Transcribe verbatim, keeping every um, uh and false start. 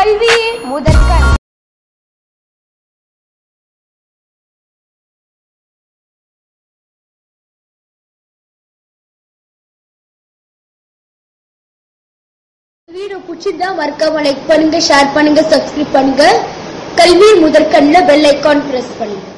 கல்வியே முதற்கண். வீடியோ பிடிச்சிருந்தா மறக்காம லைக் பண்ணுங்க, ஷேர் பண்ணுங்க, சப்ஸ்கிரைப் பண்ணுங்க. கல்வி முதற்கண்ல பெல் ஐகான் பிரஸ் பண்ணுங்க.